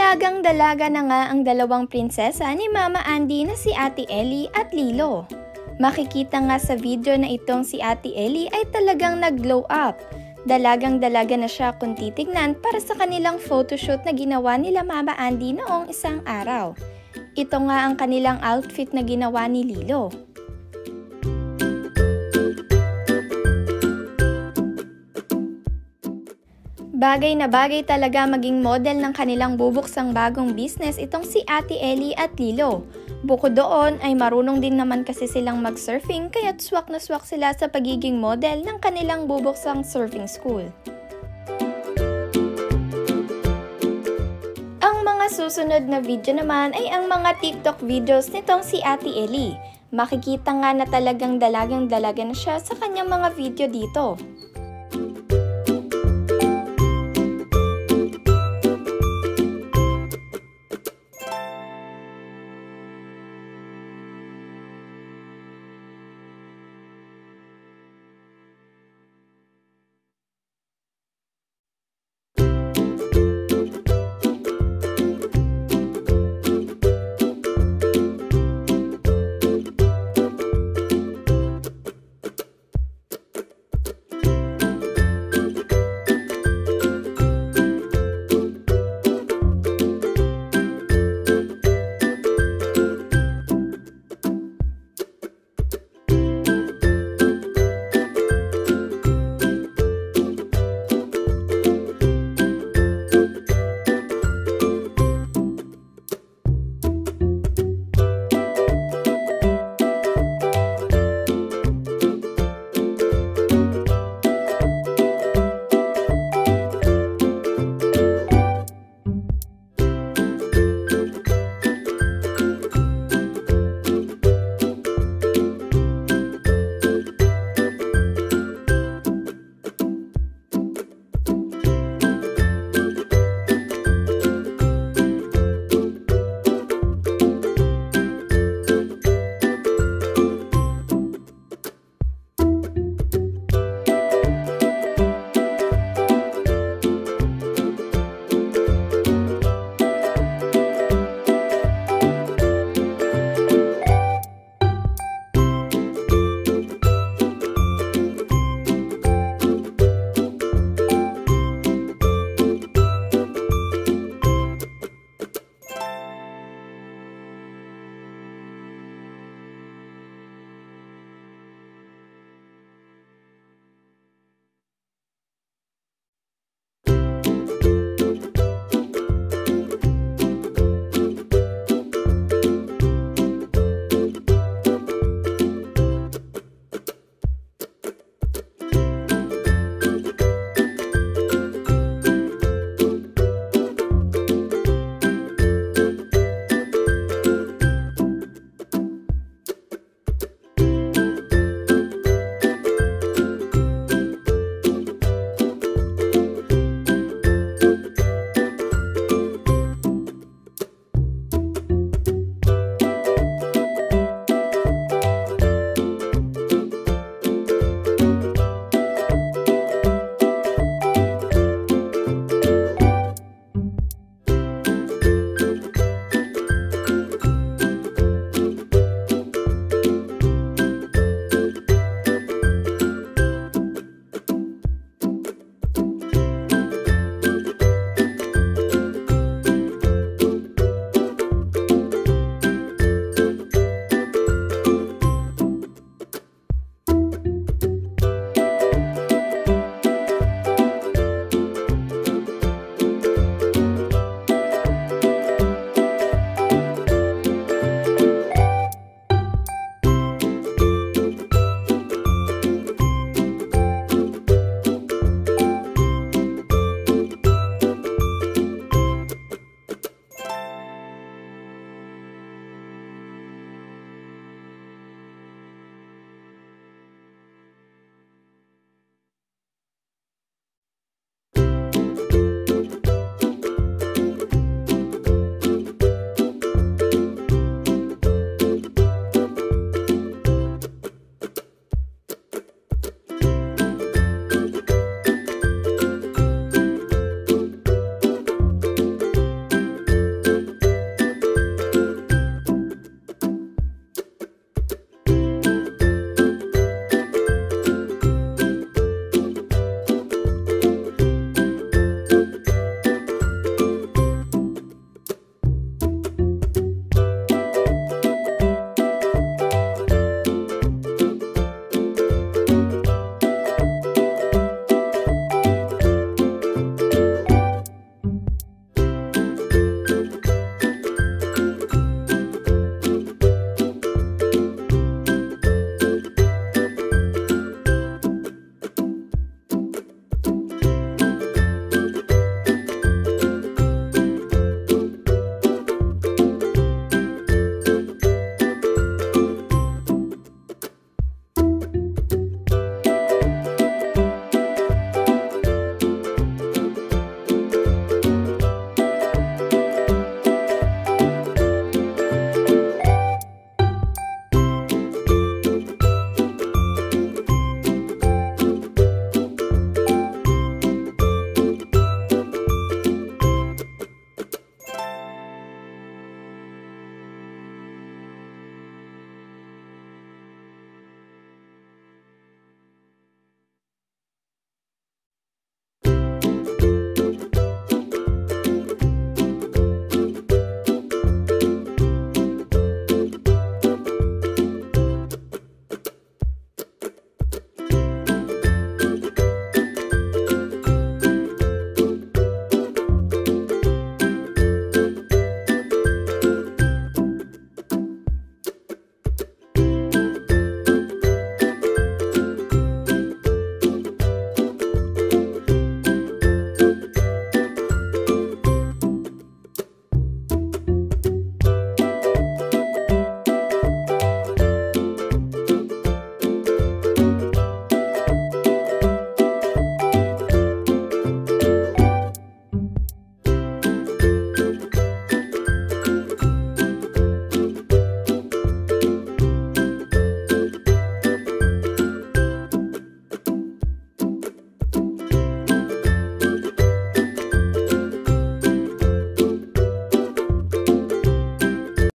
Dalagang-dalaga na nga ang dalawang prinsesa ni Mama Andi na si Ate Ellie at Lilo. Makikita nga sa video na itong si Ate Ellie ay talagang nag-glow up. Dalagang-dalaga na siya kung titignan para sa kanilang photoshoot na ginawa nila Mama Andi noong isang araw. Ito nga ang kanilang outfit na ginawa ni Lilo. Bagay na bagay talaga maging model ng kanilang bubuksang bagong business itong si Ate Ellie at Lilo. Bukod doon ay marunong din naman kasi silang mag-surfing kaya't swak na swak sila sa pagiging model ng kanilang bubuksang surfing school. Ang mga susunod na video naman ay ang mga TikTok videos nitong si Ate Ellie. Makikita nga na talagang dalagang-dalaga na siya sa kanyang mga video dito.